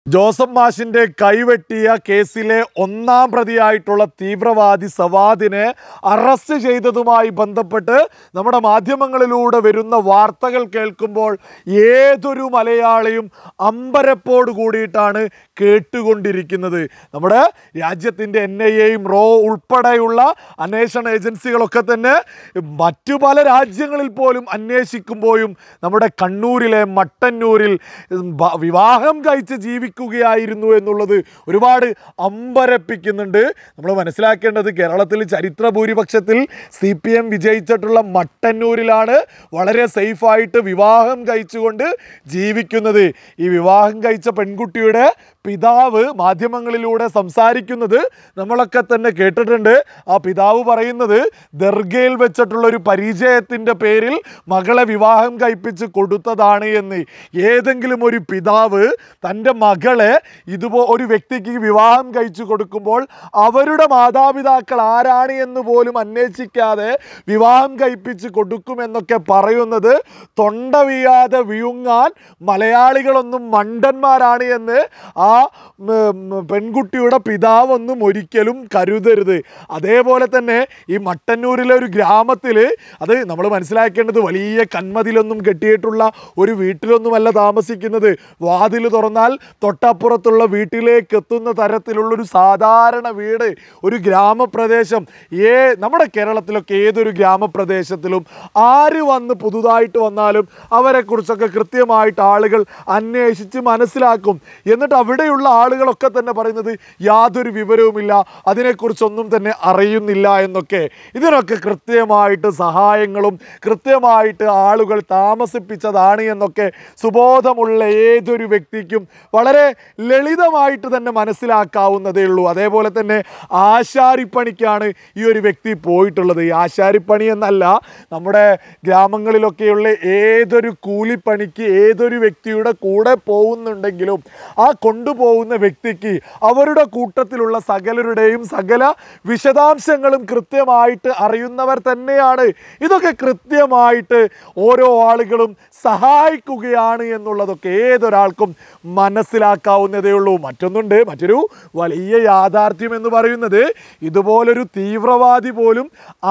Joseph മാഷിന്റെ കൈവെട്ടിയ കേസിലെ ഒന്നാം പ്രതിയായിട്ടുള്ള തീവ്രവാദി സവാദിനെ അറസ്റ്റ് ചെയ്തതുമായി ബന്ധപ്പെട്ട് നമ്മുടെ മാധ്യമങ്ങളിലൂടെ വരുന്ന വാർത്തകൾ കേൾക്കുമ്പോൾ ഏതൊരു മലയാളിയും അമ്പരപ്പോട് കൂടിയിട്ടാണ് കേട്ടുകൊണ്ടിരിക്കുന്നത്. നമ്മുടെ രാജ്യത്തിൻ്റെ NIAയും റോ ഉൾപ്പെടെയുള്ള അന്വേഷണ ഏജൻസികളൊക്കെ തന്നെ മറ്റു പല രാജ്യങ്ങളിൽ പോലും അന്വേഷിക്കുമ്പോഴും നമ്മുടെ കണ്ണൂരിലെ മട്ടന്നൂരിൽ വിവാഹം കഴിച്ച് ജീവിക്കുകയായിരുന്നു എന്നുള്ളത് ഒരുപാട് അമ്പരപ്പിക്കുന്നുണ്ട്. നമ്മൾ മനസ്സിലാക്കേണ്ടത് കേരളത്തിൽ ചരിത്ര ഭൂരിപക്ഷത്തിൽ CPM വിജയിച്ചിട്ടുള്ള മട്ടന്നൂരിലാണ് വളരെ സേഫായിട്ട് വിവാഹം കഴിച്ചുകൊണ്ട് ജീവിക്കുന്നത്. ഈ വിവാഹം കഴിച്ച പെൺകുട്ടിയുടെ പിതാവ് മാധ്യമങ്ങളിലൂടെ സംസാരിക്കുന്നത് നമ്മളൊക്കെ തന്നെ കേട്ടിട്ടുണ്ട്. ആ പിതാവ് പറയുന്നത് ദർഗയിൽ വെച്ചിട്ടുള്ളൊരു പരിചയത്തിൻ്റെ പേരിൽ മകളെ വിവാഹം കഴിപ്പിച്ച് കൊടുത്തതാണ് എന്ന്. ഏതെങ്കിലും ഒരു പിതാവ് തൻ്റെ മകളെ ഒരു വ്യക്തിക്ക് വിവാഹം കഴിച്ചു കൊടുക്കുമ്പോൾ അവരുടെ മാതാപിതാക്കൾ ആരാണ് എന്ന് പോലും അന്വേഷിക്കാതെ വിവാഹം കഴിപ്പിച്ച് കൊടുക്കുമെന്നൊക്കെ പറയുന്നത് തൊണ്ട വീഴാതെ വിഴുങ്ങാൻ മലയാളികളൊന്നും മണ്ടന്മാരാണ് എന്ന് ആ പെൺകുട്ടിയുടെ പിതാവൊന്നും ഒരിക്കലും കരുതരുത്. അതേപോലെ തന്നെ ഈ മട്ടന്നൂരിലെ ഒരു ഗ്രാമത്തിൽ അത് നമ്മൾ മനസ്സിലാക്കേണ്ടത് വലിയ കന്മതിലൊന്നും കെട്ടിയിട്ടുള്ള ഒരു വീട്ടിലൊന്നുമല്ല താമസിക്കുന്നത്. വാതിൽ തുറന്നാൽ തൊട്ടപ്പുറത്തുള്ള വീട്ടിലേക്ക് എത്തുന്ന തരത്തിലുള്ളൊരു സാധാരണ വീട്, ഒരു ഗ്രാമപ്രദേശം. നമ്മുടെ കേരളത്തിലൊക്കെ ഏതൊരു ഗ്രാമപ്രദേശത്തിലും ആര് വന്ന് പുതുതായിട്ട് വന്നാലും അവരെക്കുറിച്ചൊക്കെ കൃത്യമായിട്ട് ആളുകൾ അന്വേഷിച്ച് മനസ്സിലാക്കും. എന്നിട്ട് അവിടെയുള്ള ആളുകളൊക്കെ തന്നെ പറയുന്നത് യാതൊരു വിവരവുമില്ല, അതിനെക്കുറിച്ചൊന്നും തന്നെ അറിയുന്നില്ല എന്നൊക്കെ. ഇതിനൊക്കെ കൃത്യമായിട്ട് സഹായങ്ങളും കൃത്യമായിട്ട് ആളുകൾ താമസിപ്പിച്ചതാണ് എന്നൊക്കെ സുബോധമുള്ള ഏതൊരു വ്യക്തിക്കും വളരെ ലളിതമായിട്ട് തന്നെ മനസ്സിലാക്കാവുന്നതേ ഉള്ളൂ. അതേപോലെ തന്നെ ആശാരിപ്പണിക്കാണ് ഈ ഒരു വ്യക്തി പോയിട്ടുള്ളത്. ഈ ആശാരിപ്പണി എന്നല്ല, നമ്മുടെ ഗ്രാമങ്ങളിലൊക്കെയുള്ള ഏതൊരു കൂലിപ്പണിക്ക് ഏതൊരു വ്യക്തിയുടെ കൂടെ പോകുന്നുണ്ടെങ്കിലും ആ കൊണ്ടുപോകുന്ന വ്യക്തിക്ക് അവരുടെ കൂട്ടത്തിലുള്ള സകലരുടെയും സകല വിശദാംശങ്ങളും കൃത്യമായിട്ട് അറിയുന്നവർ തന്നെയാണ്. ഇതൊക്കെ കൃത്യമായിട്ട് ഓരോ ആളുകളും സഹായിക്കുകയാണ് എന്നുള്ളതൊക്കെ ഏതൊരാൾക്കും മനസ്സിലാക്കാവുന്നതേ ഉള്ളൂ. മറ്റൊരു വലിയ യാഥാർത്ഥ്യം എന്ന് പറയുന്നത് ഇതുപോലൊരു തീവ്രവാദി പോലും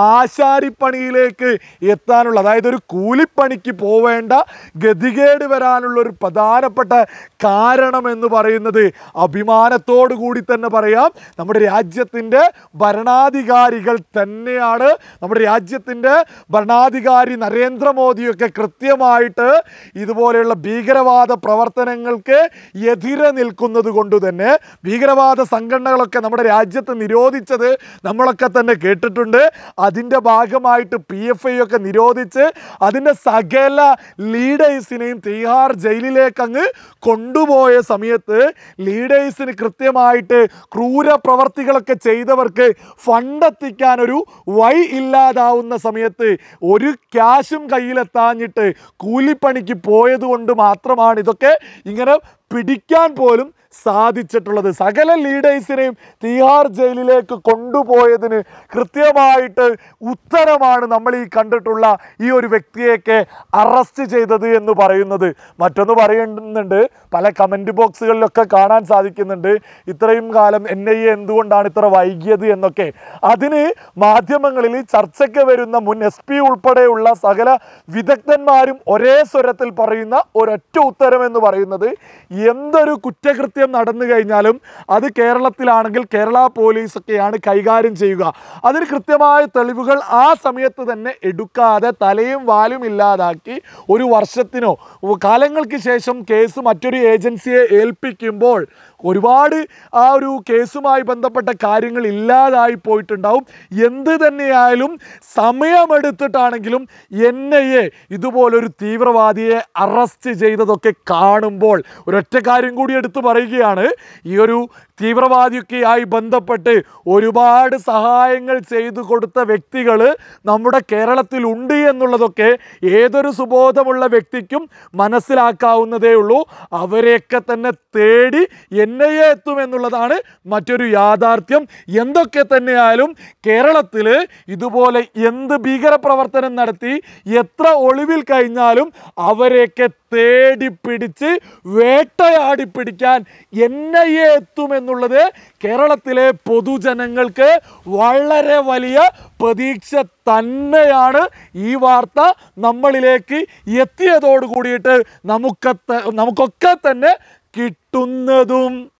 ആശാരിപ്പണിയിലേക്ക് എത്താനുള്ള, അതായത് ഒരു കൂലിപ്പണിക്ക് പോവേണ്ട ഗതികേട് വരാനുള്ള ഒരു പ്രധാനപ്പെട്ട കാരണം എന്ന് പറയുന്നത് അഭിമാനത്തോടു കൂടി തന്നെ പറയാം, നമ്മുടെ രാജ്യത്തിൻ്റെ ഭരണാധികാരികൾ തന്നെയാണ്. നമ്മുടെ രാജ്യത്തിൻ്റെ ഭരണാധികാരി നരേന്ദ്രമോദിയൊക്കെ കൃത്യമായിട്ട് ഇതുപോലെയുള്ള ഭീകരവാദ പ്രവർത്തനങ്ങൾക്ക് എതിരെ നിൽക്കുന്നത് കൊണ്ട് തന്നെ ഭീകരവാദ സംഘടനകളൊക്കെ നമ്മുടെ രാജ്യത്ത് നിരോധിച്ചത് നമ്മളൊക്കെ തന്നെ കേട്ടിട്ടുണ്ട്. അതിൻ്റെ ഭാഗമായിട്ട് PFI ഒക്കെ നിരോധിച്ച് അതിൻ്റെ സകല ലീഡേഴ്സിനെയും തിഹാർ ജയിലിലേക്ക് അങ്ങ് കൊണ്ടുപോയ സമയത്ത് ലീഡേഴ്സിന് കൃത്യമായിട്ട് ക്രൂര പ്രവർത്തികളൊക്കെ ചെയ്തവർക്ക് ഫണ്ട് എത്തിക്കാൻ ഒരു വഴി ഇല്ലാതാവുന്ന സമയത്ത് ഒരു ക്യാഷും കയ്യിലെത്താഞ്ഞിട്ട് കൂലിപ്പണിക്ക് പോയതുകൊണ്ട് മാത്രമാണ് ഇതൊക്കെ ഇങ്ങനെ പിടിക്കാൻ പോലും സാധിച്ചിട്ടുള്ളത്. സകല ലീഡേഴ്സിനെയും തിഹാർ ജയിലിലേക്ക് കൊണ്ടുപോയതിന് കൃത്യമായിട്ട് ഉത്തരമാണ് നമ്മൾ ഈ കണ്ടിട്ടുള്ള ഈ ഒരു വ്യക്തിയൊക്കെ അറസ്റ്റ് ചെയ്തത് എന്ന് പറയുന്നത്. മറ്റൊന്ന് പറയുന്നുണ്ട്, പല കമൻറ്റ് ബോക്സുകളിലൊക്കെ കാണാൻ സാധിക്കുന്നുണ്ട് ഇത്രയും കാലം NIA എന്തുകൊണ്ടാണ് ഇത്ര വൈകിയത് എന്നൊക്കെ. അതിന് മാധ്യമങ്ങളിൽ ചർച്ചയ്ക്ക് വരുന്ന മുൻ SP ഉൾപ്പെടെയുള്ള സകല വിദഗ്ധന്മാരും ഒരേ സ്വരത്തിൽ പറയുന്ന ഒരൊറ്റ ഉത്തരം എന്ന് പറയുന്നത് എന്തൊരു കുറ്റകൃത്യം നടന്നു കഴിഞ്ഞാലും അത് കേരളത്തിലാണെങ്കിൽ കേരള പോലീസൊക്കെയാണ് കൈകാര്യം ചെയ്യുക. അതിന് കൃത്യമായ തെളിവുകൾ ആ സമയത്ത് തന്നെ എടുക്കാതെ തലയും വാലും ഇല്ലാതാക്കി ഒരു വർഷത്തിനോ കാലങ്ങൾക്ക് ശേഷം കേസ് മറ്റൊരു ഏജൻസിയെ ഏൽപ്പിക്കുമ്പോൾ ഒരുപാട് ആ ഒരു കേസുമായി ബന്ധപ്പെട്ട കാര്യങ്ങൾ ഇല്ലാതായി പോയിട്ടുണ്ടാവും. എന്ത് തന്നെയായാലും സമയമെടുത്തിട്ടാണെങ്കിലും NIA ഇതുപോലൊരു തീവ്രവാദിയെ അറസ്റ്റ് ചെയ്തതൊക്കെ കാണുമ്പോൾ ഒരൊറ്റ കാര്യം കൂടി എടുത്തു പറയുകയാണ്, ഈ ഒരു തീവ്രവാദിയൊക്കെയായി ബന്ധപ്പെട്ട് ഒരുപാട് സഹായങ്ങൾ ചെയ്തു കൊടുത്ത വ്യക്തികൾ നമ്മുടെ കേരളത്തിലുണ്ട് എന്നുള്ളതൊക്കെ ഏതൊരു സുബോധമുള്ള വ്യക്തിക്കും മനസ്സിലാക്കാവുന്നതേ ഉള്ളൂ. അവരെയൊക്കെ തന്നെ തേടി NIA എത്തുമെന്നുള്ളതാണ് മറ്റൊരു യാഥാർത്ഥ്യം. എന്തൊക്കെ തന്നെയായാലും കേരളത്തിൽ ഇതുപോലെ എന്ത് ഭീകരപ്രവർത്തനം നടത്തി എത്ര ഒളിവിൽ കഴിഞ്ഞാലും അവരെയൊക്കെ തേടി പിടിച്ച് വേട്ട വേട്ടയാടിപ്പിടിക്കാൻ NIA എത്തുമെന്നുള്ളത് കേരളത്തിലെ പൊതുജനങ്ങൾക്ക് വളരെ വലിയ പ്രതീക്ഷ തന്നെയാണ്. ഈ വാർത്ത നമ്മളിലേക്ക് എത്തിയതോട് കൂടിയിട്ട് നമുക്കൊക്കെ തന്നെ കിട്ടുന്നതും.